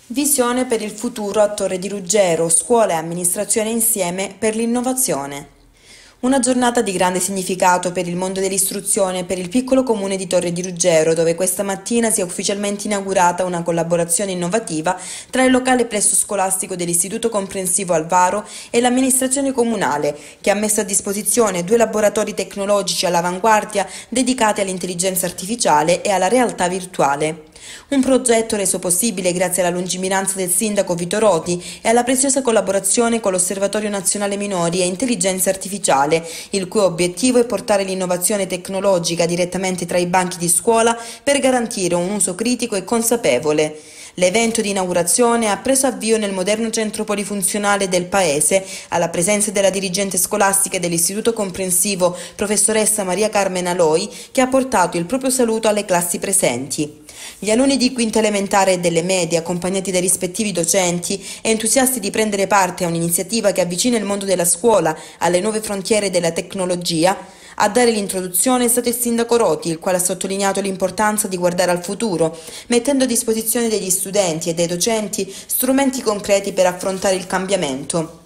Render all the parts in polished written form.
Visione per il futuro a Torre di Ruggero, scuola e amministrazione insieme per l'innovazione. Una giornata di grande significato per il mondo dell'istruzione e per il piccolo comune di Torre di Ruggero, dove questa mattina si è ufficialmente inaugurata una collaborazione innovativa tra il locale plesso scolastico dell'Istituto Comprensivo Alvaro e l'amministrazione comunale, che ha messo a disposizione 2 laboratori tecnologici all'avanguardia dedicati all'intelligenza artificiale e alla realtà virtuale. Un progetto reso possibile grazie alla lungimiranza del sindaco Vito Roti e alla preziosa collaborazione con l'Osservatorio Nazionale Minori e Intelligenza Artificiale, il cui obiettivo è portare l'innovazione tecnologica direttamente tra i banchi di scuola per garantire un uso critico e consapevole. L'evento di inaugurazione ha preso avvio nel moderno centro polifunzionale del paese, alla presenza della dirigente scolastica dell'Istituto Comprensivo, professoressa Maria Carmen Aloi, che ha portato il proprio saluto alle classi presenti. Gli alunni di quinta elementare e delle medie, accompagnati dai rispettivi docenti, entusiasti di prendere parte a un'iniziativa che avvicina il mondo della scuola alle nuove frontiere della tecnologia, a dare l'introduzione è stato il sindaco Roti, il quale ha sottolineato l'importanza di guardare al futuro, mettendo a disposizione degli studenti e dei docenti strumenti concreti per affrontare il cambiamento.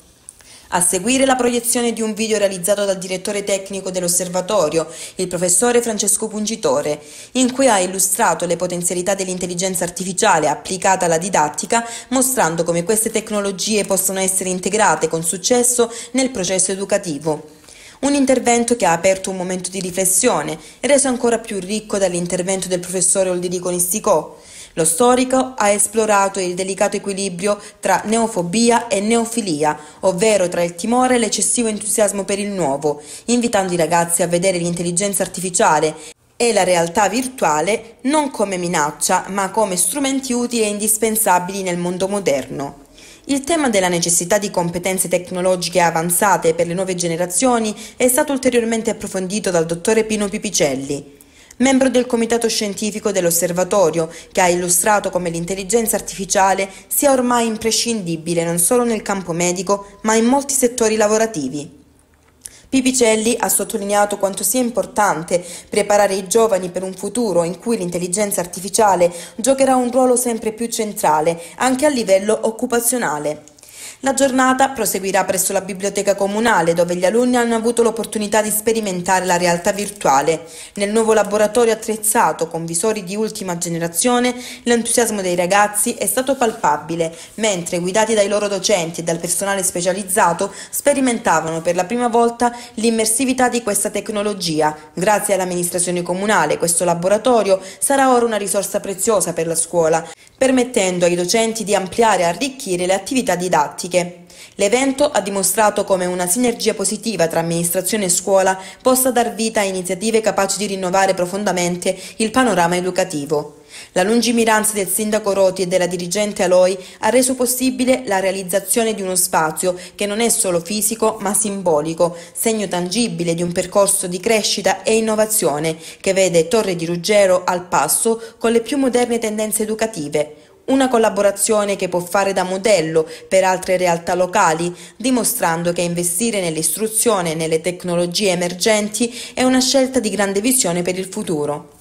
A seguire la proiezione di un video realizzato dal direttore tecnico dell'osservatorio, il professore Francesco Pungitore, in cui ha illustrato le potenzialità dell'intelligenza artificiale applicata alla didattica, mostrando come queste tecnologie possono essere integrate con successo nel processo educativo. Un intervento che ha aperto un momento di riflessione, reso ancora più ricco dall'intervento del professore Olderico Nisticò. Lo storico ha esplorato il delicato equilibrio tra neofobia e neofilia, ovvero tra il timore e l'eccessivo entusiasmo per il nuovo, invitando i ragazzi a vedere l'intelligenza artificiale e la realtà virtuale non come minaccia, ma come strumenti utili e indispensabili nel mondo moderno. Il tema della necessità di competenze tecnologiche avanzate per le nuove generazioni è stato ulteriormente approfondito dal dottore Pino Pipicelli, membro del comitato scientifico dell'osservatorio, che ha illustrato come l'intelligenza artificiale sia ormai imprescindibile non solo nel campo medico, ma in molti settori lavorativi. Pipicelli ha sottolineato quanto sia importante preparare i giovani per un futuro in cui l'intelligenza artificiale giocherà un ruolo sempre più centrale, anche a livello occupazionale. La giornata proseguirà presso la biblioteca comunale, dove gli alunni hanno avuto l'opportunità di sperimentare la realtà virtuale. Nel nuovo laboratorio attrezzato con visori di ultima generazione, l'entusiasmo dei ragazzi è stato palpabile, mentre guidati dai loro docenti e dal personale specializzato sperimentavano per la prima volta l'immersività di questa tecnologia. Grazie all'amministrazione comunale, questo laboratorio sarà ora una risorsa preziosa per la scuola, permettendo ai docenti di ampliare e arricchire le attività didattiche. L'evento ha dimostrato come una sinergia positiva tra amministrazione e scuola possa dar vita a iniziative capaci di rinnovare profondamente il panorama educativo. La lungimiranza del sindaco Roti e della dirigente Aloi ha reso possibile la realizzazione di uno spazio che non è solo fisico ma simbolico, segno tangibile di un percorso di crescita e innovazione che vede Torre di Ruggero al passo con le più moderne tendenze educative. Una collaborazione che può fare da modello per altre realtà locali, dimostrando che investire nell'istruzione e nelle tecnologie emergenti è una scelta di grande visione per il futuro.